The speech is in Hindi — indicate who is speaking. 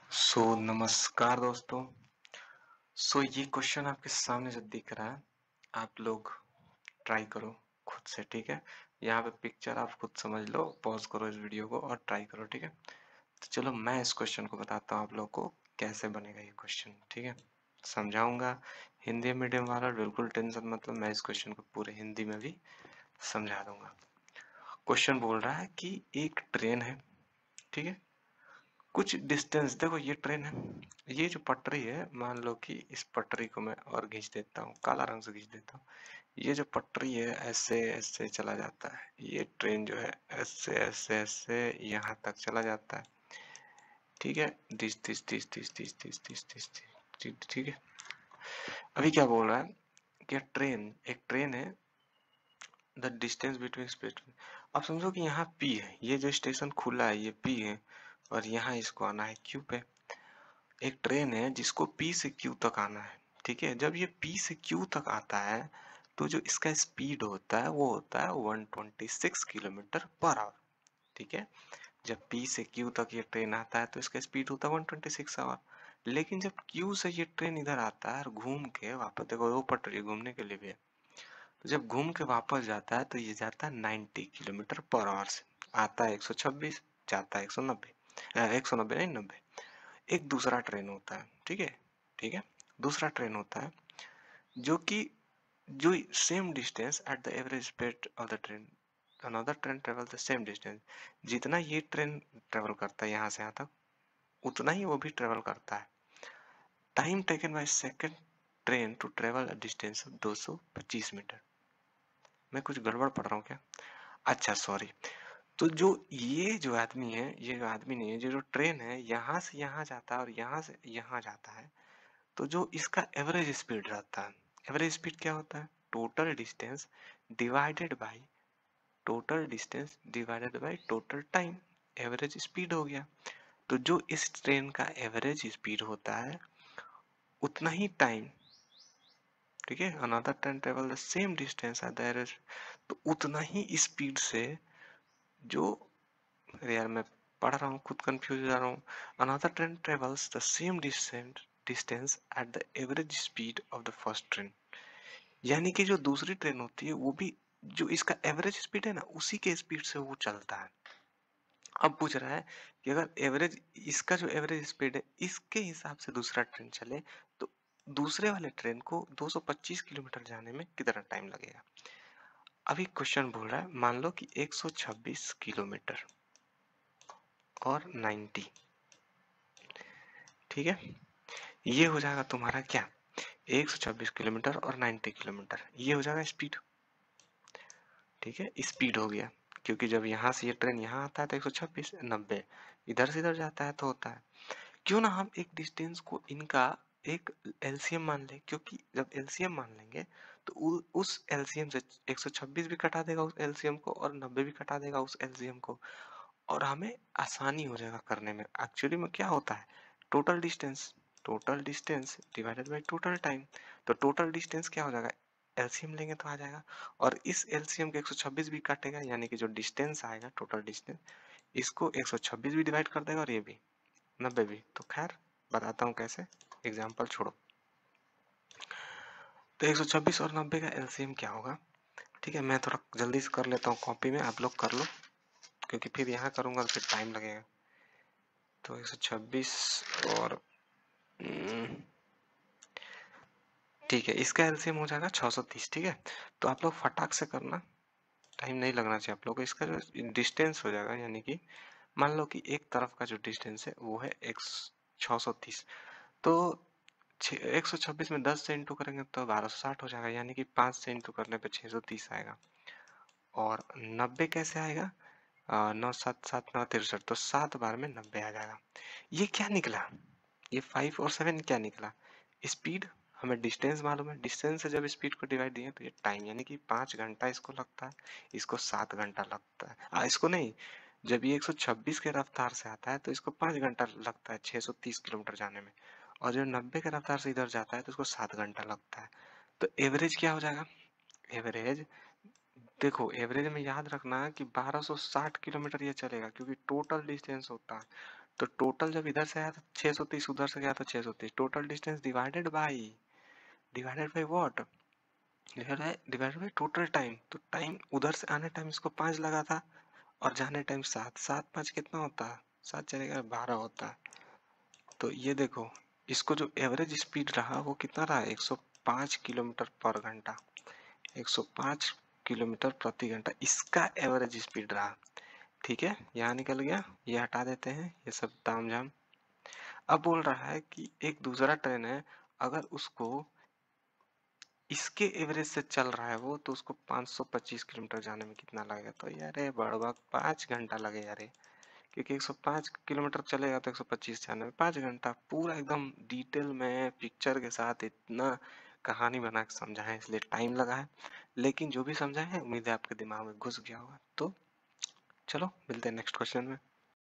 Speaker 1: नमस्कार दोस्तों। ये क्वेश्चन आपके सामने जो दिख रहा है, आप लोग ट्राई करो खुद से, ठीक है? यहाँ पे पिक्चर आप खुद समझ लो, पॉज़ करो इस वीडियो को और ट्राई करो, ठीक है? तो चलो मैं इस क्वेश्चन को बताता हूँ आप लोग को कैसे बनेगा ये क्वेश्चन, ठीक है? समझाऊँगा। हिंदी मीडियम वाला बिल्कुल टेंशन मतलब मैं इस क्वेश्चन को पूरे हिंदी में भी समझा दूँगा। क्वेश्चन बोल रहा है कि एक ट्रेन है, ठीक है? कुछ डिस्टेंस देखो ये ट्रेन है, ये जो पटरी है मान लो कि इस पटरी को मैं और खींच देता हूँ, काला रंग से खींच देता हूँ। ये जो पटरी है ऐसे ऐसे चला जाता है, ये ट्रेन जो है ऐसे ऐसे ऐसे यहाँ तक चला जाता है, ठीक है? This this this this this this this this ठीक है। अभी क्या बोल रहा है कि एक ट्रेन है, द डिस्टेंस बिटवीन स्टेशन। अब समझो कि यहाँ P है, ये जो स्टेशन खुला है ये P है और यहाँ इसको आना है Q पे। एक ट्रेन है जिसको P से Q तक आना है, ठीक है? जब ये P से Q तक आता है तो जो इसका स्पीड होता है वो होता है 126 किलोमीटर पर आवर, ठीक है? जब P से Q तक ये ट्रेन आता है तो इसका स्पीड होता है 126 आवर। लेकिन जब Q से ये ट्रेन इधर आता है और घूम के वापस, देखो वो पटरी घूमने के लिए भी है, तो जब घूम के वापस जाता है तो ये जाता है 90 किलोमीटर पर आवर से। आता है 126, जाता है 190, 190 नहीं 90। एक दूसरा ट्रेन होता है, ठीक है? ठीक है? दूसरा ट्रेन होता है जो कि जो same distance at the average speed of the train, another train travel the same distance. जितना ये ट्रेन ट्रेवल करता है यहाँ से यहाँ तक, उतना ही वो भी ट्रेवल करता है। Time taken by second train to travel a distance of 225 metre. मैं कुछ गड़बड़ पढ़ रहा हूँ क्या? अच्छा सॉरी। तो जो ये जो आदमी है, ये जो आदमी नहीं है, जो ट्रेन है यहाँ से यहाँ जाता है और यहाँ से यहाँ जाता है, तो जो इसका एवरेज स्पीड रहता है, एवरेज स्पीड क्या होता है? Total distance divided by total time, average speed हो गया। तो जो इस ट्रेन का एवरेज स्पीड होता है उतना ही टाइम, ठीक है? Another train travel the same distance at the average, तो उतना ही स्पीड से जो, अरे यार मैं पढ़ रहा हूँ खुद कंफ्यूज हो जा रहा हूँ। Another train travels the same distance at the average speed of the first train. यानी कि जो दूसरी ट्रेन होती है वो भी जो इसका एवरेज स्पीड है ना उसी के स्पीड से वो चलता है। अब पूछ रहा है कि अगर एवरेज, इसका जो एवरेज स्पीड है इसके हिसाब से दूसरा ट्रेन चले तो दूसरे वाले ट्रेन को 225 किलोमीटर जाने में कितना टाइम लगेगा? अभी क्वेश्चन बोल रहा है मान लो कि 126 किलोमीटर और 90, ठीक है? ये हो जाएगा तुम्हारा क्या? 126 किलोमीटर और 90 किलोमीटर, ये हो जाएगा स्पीड, ठीक है? स्पीड हो गया, क्योंकि जब यहाँ से ये ट्रेन यहाँ आता है तो 126 90, इधर से इधर जाता है तो होता है। क्यों ना हम एक डिस्टेंस को इनका एक एलसीएम मान लें, क्योंकि जब एलसीएम मान लेंगे तो उस एलसीएम से 126 भी कटा देगा उस एलसीएम को और 90 भी कटा देगा उस एलसीएम को, और हमें आसानी हो जाएगा करने में। एक्चुअली में क्या होता है? Total distance divided by total time. तो टोटल डिस्टेंस क्या हो जाएगा? एलसीएम लेंगे तो आ जाएगा, और इस एलसीएम के 126 भी काटेगा, यानी कि जो डिस्टेंस आएगा टोटल डिस्टेंस, इसको 126 भी डिवाइड कर देगा और ये भी 90 भी। तो खैर बताता हूँ कैसे, एग्जाम्पल छोड़ो। तो 126 और 90 का एलसीएम क्या होगा? ठीक है, मैं थोड़ा जल्दी से कर लेता हूँ कॉपी में, आप लोग कर लो, क्योंकि फिर यहाँ करूँगा तो फिर टाइम लगेगा। तो 126 और ठीक है, इसका एलसीएम हो जाएगा 630, ठीक है? तो आप लोग फटाक से करना, टाइम नहीं लगना चाहिए आप लोग को। इसका जो डिस्टेंस हो जाएगा, यानी कि मान लो कि एक तरफ का जो डिस्टेंस है वो है 630, तो 126 में 10 से इंटू करेंगे तो 1260 हो जाएगा, यानी कि 5 से इंटू करने पे 630 आएगा। और 90 कैसे आएगा? 9 7 7 9 63, तो 7 बार में 90 आ जाएगा। ये क्या निकला? ये 5 और 7 क्या निकला? स्पीड। हमें डिस्टेंस मालूम है, डिस्टेंस से जब स्पीड को डिवाइड दिए तो ये टाइम, यानी कि 5 घंटा इसको लगता है, इसको 7 घंटा लगता है। इसको नहीं, जब ये 126 के रफ्तार से आता है तो इसको 5 घंटा लगता है 630 किलोमीटर जाने में, और जो 90 के रफ्तार से इधर जाता है तो इसको 7 घंटा लगता है। तो एवरेज क्या हो जाएगा? एवरेज, देखो एवरेज में याद रखना कि 1260 किलोमीटर ये चलेगा, क्योंकि टोटल डिस्टेंस होता है, तो टोटल जब इधर से आया तो 630, उधर से गया तो 630, total distance divided by what, divided by total time. तो टाइम उधर से आने टाइम इसको 5 लगा था और जाने टाइम 7, 7 5 कितना होता है, 7 चलेगा 12 होता है। तो ये देखो, इसको जो एवरेज स्पीड रहा वो कितना रहा, 105 किलोमीटर पर घंटा, 105 किलोमीटर प्रति घंटा इसका एवरेज स्पीड रहा। ठीक है, यहाँ निकल गया, ये हटा देते हैं ये सब तामझाम। अब बोल रहा है कि एक दूसरा ट्रेन है, अगर उसको इसके एवरेज से चल रहा है वो, तो उसको 525 किलोमीटर जाने में कितना लगेगा। तो यार ये बड़बक 5 घंटा लगे यार, क्योंकि 105 किलोमीटर चलेगा तो 125 जाने में 5 घंटा। पूरा एकदम डिटेल में पिक्चर के साथ इतना कहानी बना के समझा है, इसलिए टाइम लगा है, लेकिन जो भी समझा है उम्मीद है आपके दिमाग में घुस गया होगा। तो चलो मिलते हैं नेक्स्ट क्वेश्चन में।